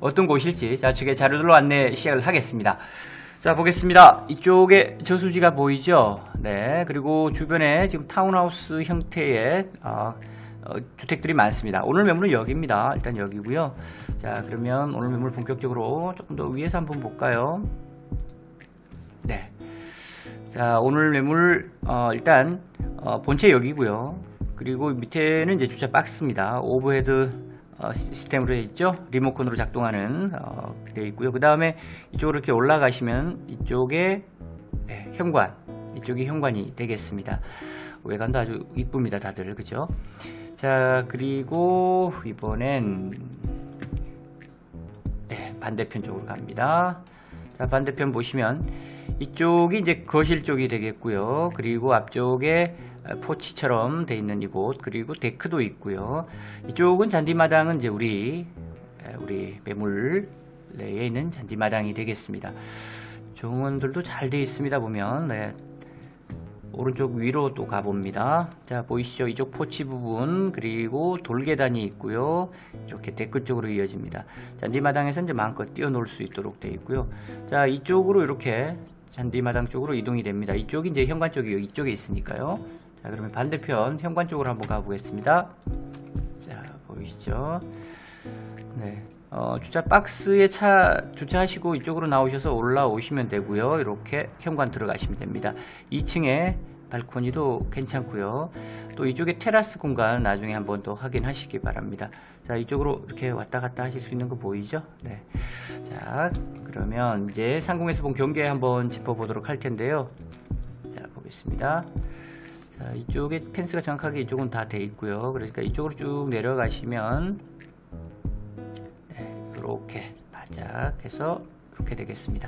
어떤 곳일지 좌측에 자료들로 안내 시작을 하겠습니다. 자, 보겠습니다. 이쪽에 저수지가 보이죠? 네, 그리고 주변에 지금 타운하우스 형태의 주택들이 많습니다. 오늘 매물은 여기입니다. 일단 여기고요. 자, 그러면 오늘 매물 본격적으로 조금 더 위에서 한번 볼까요? 네. 자, 오늘 매물 일단 본체 여기고요. 그리고 밑에는 이제 주차 박스입니다. 오버헤드 시스템으로 되어 있죠. 리모컨으로 작동하는 되어 있고요. 그 다음에 이쪽으로 이렇게 올라가시면 이쪽에 현관, 이쪽이 현관이 되겠습니다. 외관도 아주 이쁩니다, 다들. 그죠? 자, 그리고 이번엔 반대편 쪽으로 갑니다. 자, 반대편 보시면 이쪽이 이제 거실 쪽이 되겠고요. 그리고 앞쪽에 포치처럼 돼 있는 이곳, 그리고 데크도 있고요. 이쪽은 잔디마당은 이제 우리 매물 내에 있는 잔디마당이 되겠습니다. 정원들도 잘 되어 있습니다. 보면 오른쪽 위로 또 가봅니다. 자, 보이시죠? 이쪽 포치 부분, 그리고 돌계단이 있고요. 이렇게 데크 쪽으로 이어집니다. 잔디마당에서 이제 마음껏 뛰어놀 수 있도록 되어 있고요. 자, 이쪽으로 이렇게 잔디마당 쪽으로 이동이 됩니다. 이쪽이 이제 현관 쪽이 이쪽에 있으니까요. 자, 그러면 반대편 현관 쪽으로 한번 가보겠습니다. 자, 보이시죠? 네. 주차 박스에 차 주차하시고 이쪽으로 나오셔서 올라오시면 되고요. 이렇게 현관 들어가시면 됩니다. 2층에 발코니도 괜찮고요. 또 이쪽에 테라스 공간 나중에 한번 더 확인하시기 바랍니다. 자, 이쪽으로 이렇게 왔다 갔다 하실 수 있는 거 보이죠? 네. 자, 그러면 이제 상공에서 본 경계 한번 짚어보도록 할 텐데요. 자, 보겠습니다. 자, 이쪽에 펜스가 정확하게 이쪽은 다 돼 있고요. 그러니까 이쪽으로 쭉 내려가시면 이렇게 바짝 해서 이렇게 되겠습니다.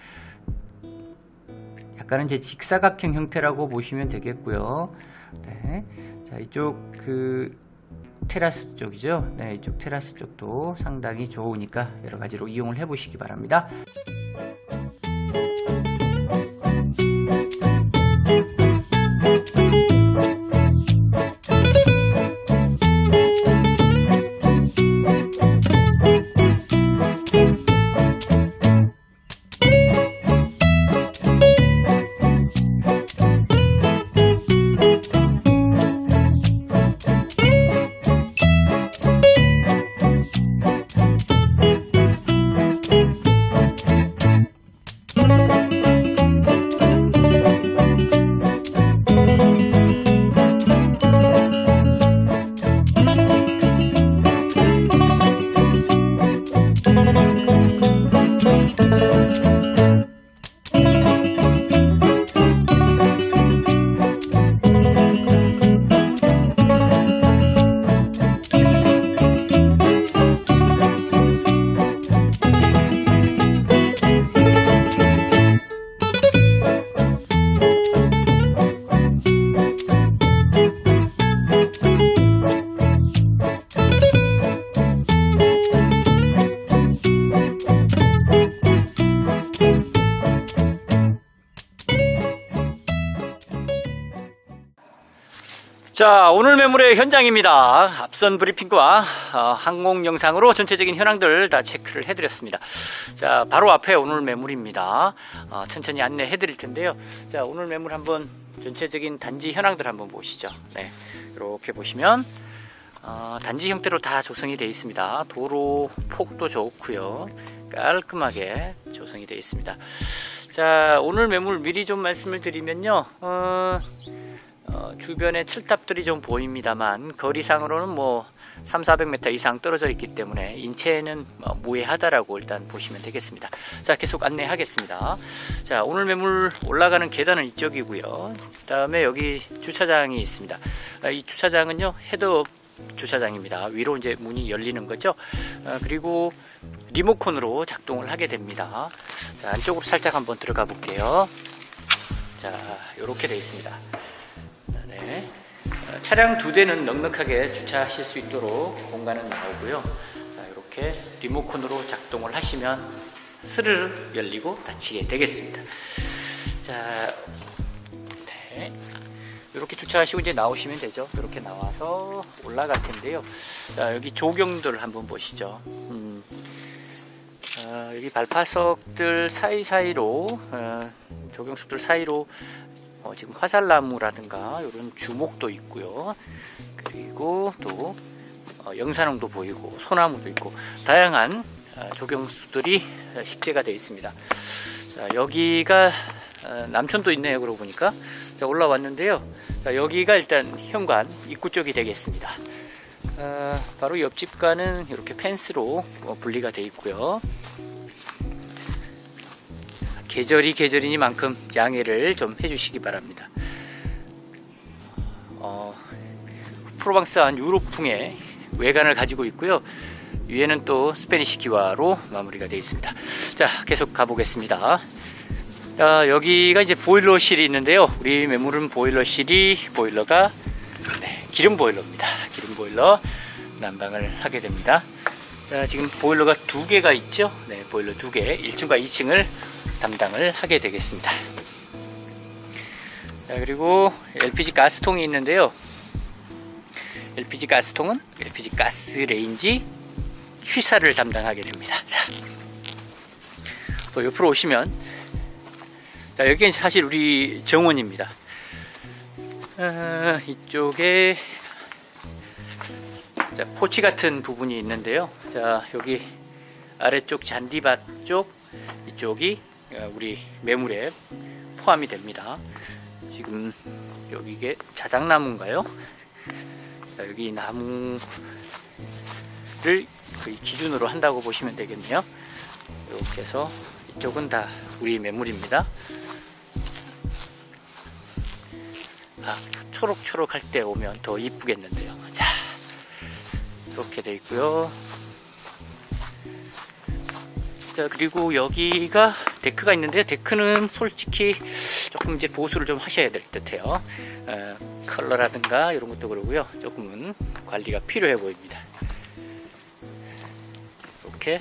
약간은 이제 직사각형 형태라고 보시면 되겠고요. 네. 자, 이쪽 테라스 쪽이죠. 네, 이쪽 테라스 쪽도 상당히 좋으니까 여러 가지로 이용을 해 보시기 바랍니다. 자, 오늘 매물의 현장입니다. 앞선 브리핑과 항공 영상으로 전체적인 현황들 다 체크를 해드렸습니다. 자, 바로 앞에 오늘 매물입니다. 천천히 안내해 드릴 텐데요. 자, 오늘 매물 한번 전체적인 단지 현황들 한번 보시죠. 네, 이렇게 보시면 단지 형태로 다 조성이 되어 있습니다. 도로 폭도 좋고요. 깔끔하게 조성이 되어 있습니다. 자, 오늘 매물 미리 좀 말씀을 드리면요. 주변에 철탑들이 좀 보입니다만 거리상으로는 뭐 300-400m 이상 떨어져 있기 때문에 인체는 무해하다라고 일단 보시면 되겠습니다. 자, 계속 안내하겠습니다. 자, 오늘 매물 올라가는 계단은 이쪽이고요. 그 다음에 여기 주차장이 있습니다. 이 주차장은요, 헤드업 주차장입니다. 위로 이제 문이 열리는 거죠. 그리고 리모컨으로 작동을 하게 됩니다. 자, 안쪽으로 살짝 한번 들어가 볼게요. 자, 이렇게 되어 있습니다. 네. 차량 2대는 넉넉하게 주차하실 수 있도록 공간은 나오고요. 자, 이렇게 리모컨으로 작동을 하시면 스르르 열리고 닫히게 되겠습니다. 자, 네. 이렇게 주차하시고 이제 나오시면 되죠. 이렇게 나와서 올라갈 텐데요. 자, 여기 조경들 한번 보시죠. 여기 발파석들 사이사이로 조경석들 사이로 지금 화살나무라든가 이런 주목도 있고요. 그리고 또 영산홍도 보이고 소나무도 있고 다양한 조경수들이 식재가 되어 있습니다. 자, 여기가 남촌도 있네요. 그러고 보니까. 자, 올라왔는데요. 자, 여기가 일단 현관 입구 쪽이 되겠습니다. 바로 옆집과는 이렇게 펜스로 분리가 되어 있고요. 계절이 계절이니만큼 양해를 좀 해주시기 바랍니다. 프로방스한 유럽풍의 외관을 가지고 있고요. 위에는 또 스페니시 기와로 마무리가 되어 있습니다. 자, 계속 가보겠습니다. 여기가 이제 보일러실이 있는데요. 우리 매물은 보일러가 기름 보일러입니다. 기름 보일러 난방을 하게 됩니다. 자, 지금 보일러가 2개가 있죠. 네, 보일러 2개, 1층과 2층을 담당을 하게 되겠습니다. 자, 그리고 LPG 가스통이 있는데요. LPG 가스통은 LPG 가스 레인지 취사를 담당하게 됩니다. 자, 또 옆으로 오시면, 자, 여기는 사실 우리 정원입니다. 이쪽에 자, 포치 같은 부분이 있는데요. 자, 여기 아래쪽 잔디밭 쪽 이쪽이 우리 매물에 포함이 됩니다. 지금 여기 이게 자작나무인가요? 자, 여기 나무를 거의 기준으로 한다고 보시면 되겠네요. 이렇게 해서 이쪽은 다 우리 매물입니다. 초록초록 할 때 오면 더 이쁘겠는데요. 자, 이렇게 되어 있고요. 자, 그리고 여기가 데크가 있는데요. 데크는 솔직히 조금 이제 보수를 좀 하셔야 될 듯해요. 컬러라든가 이런 것도 그러고요. 조금은 관리가 필요해 보입니다. 이렇게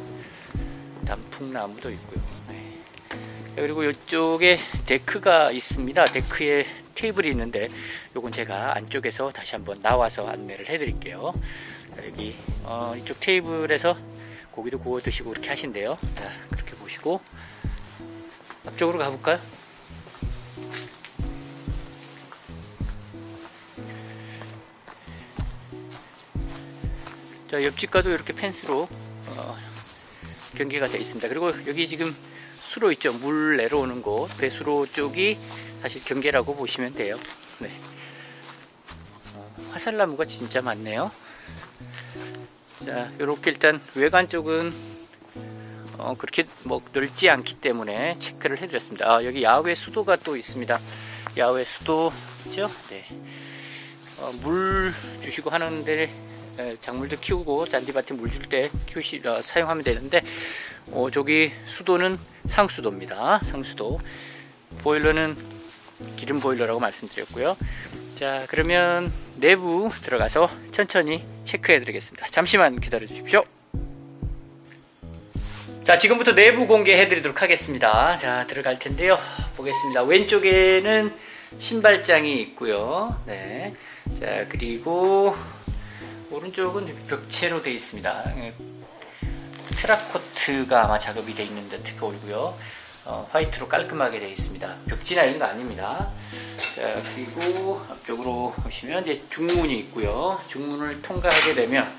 단풍나무도 있고요. 네. 그리고 이쪽에 데크가 있습니다. 데크에 테이블이 있는데 요건 제가 안쪽에서 다시 한번 나와서 안내를 해 드릴게요. 여기 이쪽 테이블에서 고기도 구워 드시고 그렇게 하신대요. 자, 그렇게 보시고 앞쪽으로 가볼까요? 자, 옆집과도 이렇게 펜스로 경계가 되어 있습니다. 그리고 여기 지금 수로 있죠. 물 내려오는 곳, 배수로 쪽이 사실 경계라고 보시면 돼요. 네. 화살나무가 진짜 많네요. 자, 요렇게 일단 외관 쪽은 그렇게 뭐 넓지 않기 때문에 체크를 해드렸습니다. 여기 야외 수도가 또 있습니다. 야외 수도 있죠? 네. 물 주시고 하는데 작물들 키우고 잔디밭에 물 줄 때 사용하면 되는데 저기 수도는 상수도입니다. 상수도. 보일러는 기름 보일러라고 말씀드렸고요. 자, 그러면 내부 들어가서 천천히 체크해 드리겠습니다. 잠시만 기다려 주십시오. 자, 지금부터 내부 공개해 드리도록 하겠습니다. 자, 들어갈 텐데요. 보겠습니다. 왼쪽에는 신발장이 있고요. 네. 자, 그리고 오른쪽은 벽체로 되어 있습니다. 테라코트가 아마 작업이 되어 있는 듯 보이고요. 화이트로 깔끔하게 되어 있습니다. 벽지나 이런 거 아닙니다. 자, 그리고 앞쪽으로 보시면 이제 중문이 있고요. 중문을 통과하게 되면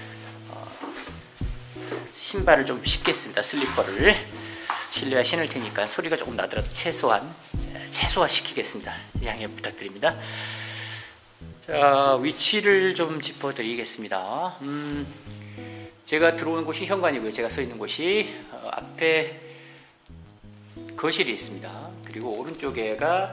신발을 좀 신겠습니다. 슬리퍼를 실내화 신을 테니까 소리가 조금 나더라도 최소화 시키겠습니다. 양해 부탁드립니다. 자, 위치를 좀 짚어드리겠습니다. 제가 들어오는 곳이 현관이고요. 제가 서 있는 곳이 앞에 거실이 있습니다. 그리고 오른쪽에가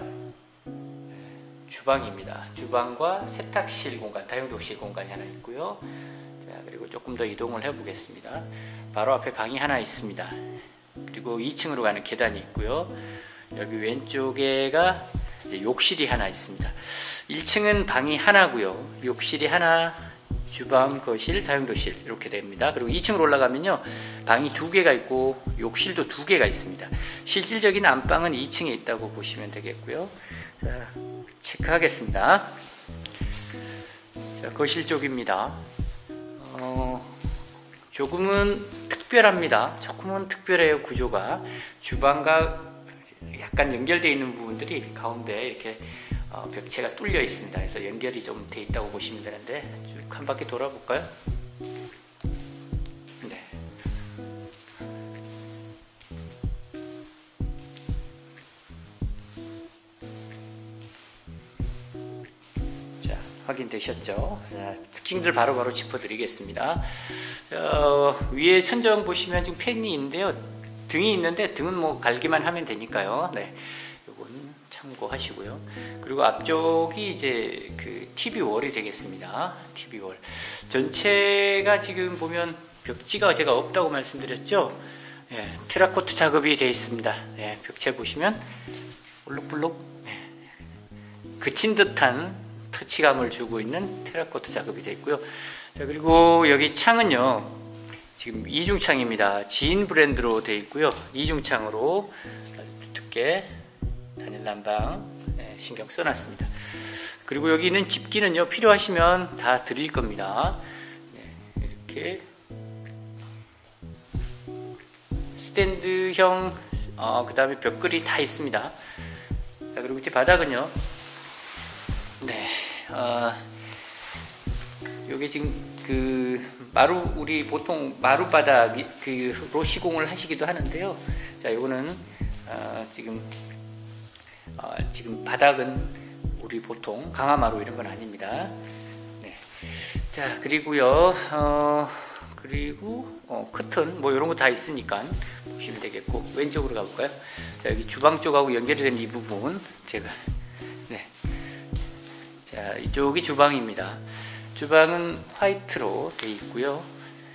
주방입니다. 주방과 세탁실 공간, 다용도실 공간이 하나 있고요. 자, 그리고 조금 더 이동을 해 보겠습니다. 바로 앞에 방이 하나 있습니다. 그리고 2층으로 가는 계단이 있고요. 여기 왼쪽에가 이제 욕실이 하나 있습니다. 1층은 방이 하나고요. 욕실이 하나, 주방, 거실, 다용도실 이렇게 됩니다. 그리고 2층으로 올라가면요, 방이 2개가 있고 욕실도 2개가 있습니다. 실질적인 안방은 2층에 있다고 보시면 되겠고요. 자, 체크하겠습니다. 자, 거실 쪽입니다. 조금은 특별합니다. 조금은 특별해요. 구조가 주방과 약간 연결되어 있는 부분들이 가운데 이렇게 벽체가 뚫려 있습니다. 그래서 연결이 좀 돼 있다고 보시면 되는데 쭉 한 바퀴 돌아볼까요? 네. 자, 확인되셨죠? 자, 특징들 바로바로 짚어드리겠습니다. 위에 천정 보시면 지금 팬이 있는데요. 등이 있는데 등은 뭐 갈기만 하면 되니까요. 네. 요건 참고하시고요. 그리고 앞쪽이 이제 그 TV 월이 되겠습니다. TV 월. 전체가 지금 보면 벽지가 제가 없다고 말씀드렸죠. 예, 테라코트 작업이 되어 있습니다. 예, 벽체 보시면 볼록볼록 그친 듯한 터치감을 주고 있는 테라코트 작업이 되어 있고요. 자, 그리고 여기 창은요. 지금 이중창입니다. 지인 브랜드로 되어 있고요. 이중창으로 두께 단일 난방 신경 써놨습니다. 그리고 여기 있는 집기는요. 필요하시면 다 드릴 겁니다. 네, 이렇게 스탠드형 그 다음에 벽걸이 다 있습니다. 자, 그리고 밑에 바닥은요. 네, 여기 지금 우리 보통 마룻바닥으로 시공을 하시기도 하는데요. 자, 이거는 지금 바닥은 우리 보통 강화마루 이런 건 아닙니다. 네. 자, 그리고요, 그리고 커튼 뭐 이런 거 다 있으니까 보시면 되겠고, 왼쪽으로 가볼까요? 자, 여기 주방 쪽하고 연결이 된 이 부분 제가 네. 자, 이쪽이 주방입니다. 주방은 화이트로 되어 있고요.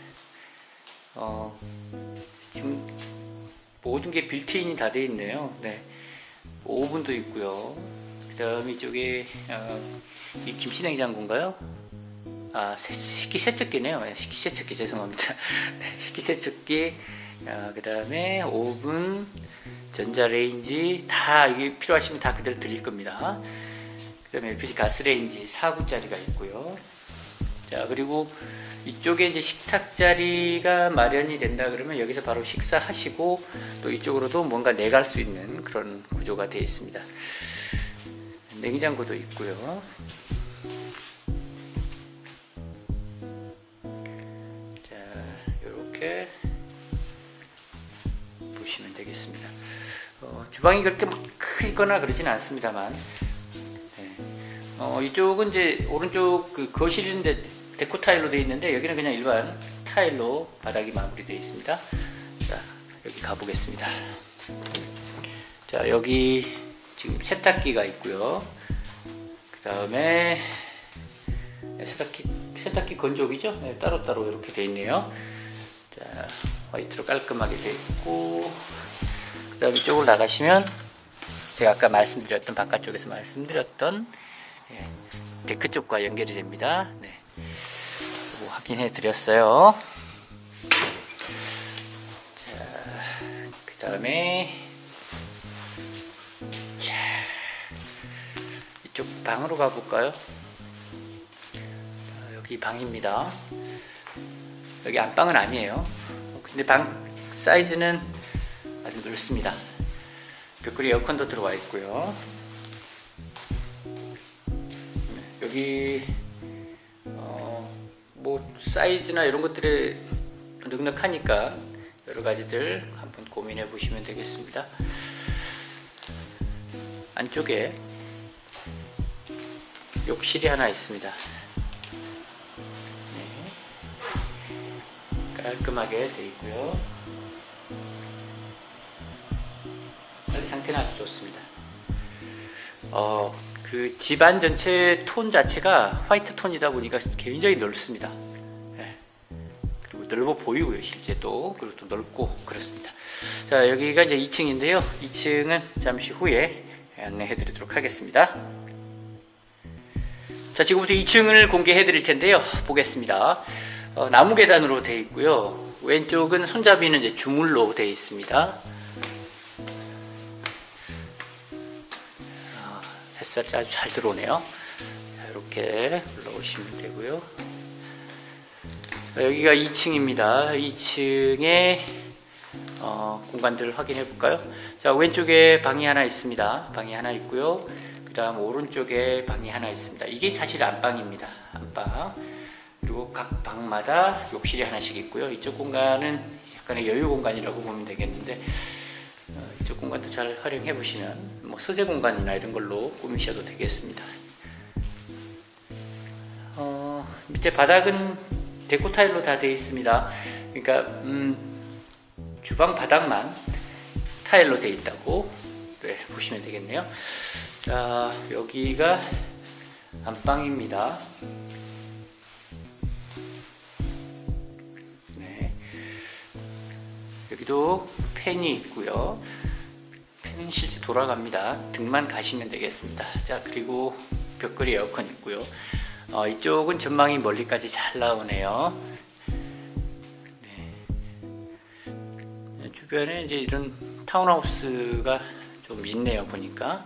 지금 모든 게 빌트인이 다 되어 있네요. 네. 오븐도 있고요. 그 다음에 이쪽에 이 김치냉장고인가요? 식기세척기네요. 식기세척기 죄송합니다. 네, 식기세척기, 그 다음에 오븐, 전자레인지 다 이게 필요하시면 다 그대로 드릴 겁니다. 그 다음에 LPG 가스레인지 4구짜리가 있고요. 자, 그리고 이쪽에 이제 식탁 자리가 마련이 된다 그러면 여기서 바로 식사하시고 또 이쪽으로도 뭔가 내갈 수 있는 그런 구조가 되어 있습니다. 냉장고도 있고요. 자, 이렇게 보시면 되겠습니다. 주방이 그렇게 막 크거나 그러진 않습니다만, 네. 이쪽은 이제 오른쪽 그 거실인데 데코 타일로 되어 있는데 여기는 그냥 일반 타일로 바닥이 마무리되어 있습니다. 자, 여기 가보겠습니다. 자, 여기 지금 세탁기가 있고요. 그 다음에 세탁기 건조기죠? 네, 따로따로 이렇게 되어 있네요. 자, 화이트로 깔끔하게 되어 있고, 그 다음에 이쪽으로 나가시면 제가 아까 말씀드렸던 바깥쪽에서 말씀드렸던 데크 쪽과 연결이 됩니다. 네. 확인해 드렸어요. 자, 그 다음에 이쪽 방으로 가볼까요? 여기 방입니다. 여기 안방은 아니에요. 근데 방 사이즈는 아주 넓습니다. 벽걸이 에어컨도 들어와 있고요. 여기 뭐 사이즈나 이런 것들이 넉넉하니까 여러 가지들 한번 고민해 보시면 되겠습니다. 안쪽에 욕실이 하나 있습니다. 네. 깔끔하게 되어 있고요. 관리 상태는 아주 좋습니다. 그 집안 전체 톤 자체가 화이트 톤이다 보니까 굉장히 넓습니다. 네. 그리고 넓어 보이고요, 실제 또. 그리고 또 넓고 그렇습니다. 자, 여기가 이제 2층인데요. 2층은 잠시 후에 안내해 드리도록 하겠습니다. 자, 지금부터 2층을 공개해 드릴 텐데요. 보겠습니다. 나무 계단으로 되어 있고요. 왼쪽은 손잡이는 이제 주물로 되어 있습니다. 햇살이 아주 잘 들어오네요. 자, 이렇게 올라오시면 되고요. 여기가 2층입니다. 2층에 공간들을 확인해 볼까요? 자, 왼쪽에 방이 하나 있습니다. 방이 하나 있고요. 그 다음 오른쪽에 방이 하나 있습니다. 이게 사실 안방입니다. 안방. 그리고 각 방마다 욕실이 하나씩 있고요. 이쪽 공간은 약간의 여유 공간이라고 보면 되겠는데, 이쪽 공간도 잘 활용해 보시면 뭐 서재 공간이나 이런 걸로 꾸미셔도 되겠습니다. 밑에 바닥은 데코 타일로 다 되어 있습니다. 그러니까 주방 바닥만 타일로 되어 있다고 보시면 되겠네요. 자, 여기가 안방입니다. 네. 여기도 팬이 있고요. 팬은 실제 돌아갑니다. 등만 가시면 되겠습니다. 자, 그리고 벽걸이 에어컨 있고요. 이쪽은 전망이 멀리까지 잘 나오네요. 네. 주변에 이제 이런 타운하우스가 좀 있네요, 보니까.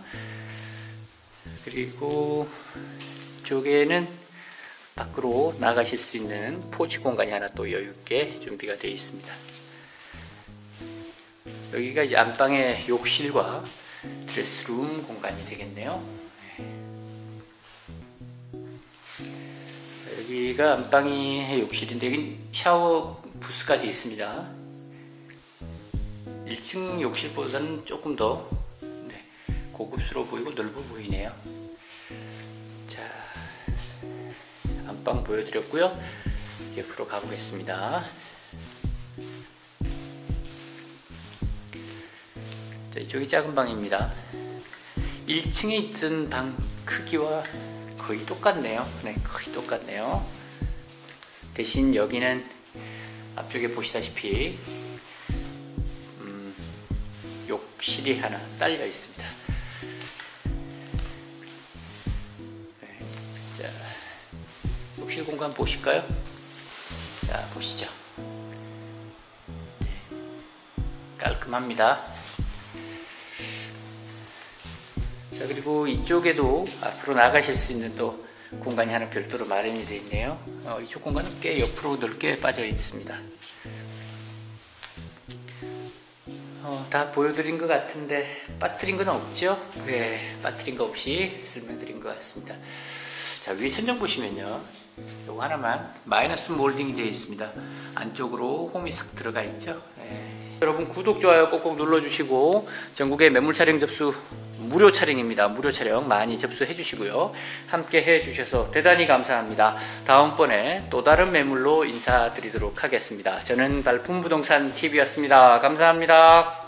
그리고 이쪽에는 밖으로 나가실 수 있는 포치 공간이 하나 또 여유있게 준비가 되어 있습니다. 여기가 이제 안방의 욕실과 드레스룸 공간이 되겠네요. 여기가 안방이 욕실인데 여기 샤워 부스까지 있습니다. 1층 욕실보다는 조금 더 고급스러워 보이고 넓어 보이네요. 자, 안방 보여드렸고요. 옆으로 가보겠습니다. 자, 이쪽이 작은 방입니다. 1층에 있던 방 크기와 거의 똑같네요. 네, 거의 똑같네요. 대신 여기는 앞쪽에 보시다시피 욕실이 하나 딸려 있습니다. 네, 자, 욕실 공간 보실까요? 자, 보시죠. 네, 깔끔합니다. 자, 그리고 이쪽에도 앞으로 나가실 수 있는 또 공간이 하나 별도로 마련이 되어 있네요. 이쪽 공간은 꽤 옆으로 넓게 빠져 있습니다. 다 보여드린 것 같은데 빠뜨린 건 없죠? 네, 빠뜨린 거 없이 설명드린 것 같습니다. 자, 위에 천장 보시면요, 요거 하나만 마이너스 몰딩이 되어 있습니다. 안쪽으로 홈이 싹 들어가 있죠. 네. 여러분, 구독, 좋아요 꼭꼭 눌러주시고, 전국의 매물 촬영 접수 무료 촬영입니다. 무료 촬영 많이 접수해 주시고요. 함께 해 주셔서 대단히 감사합니다. 다음번에 또 다른 매물로 인사드리도록 하겠습니다. 저는 발품부동산 TV였습니다. 감사합니다.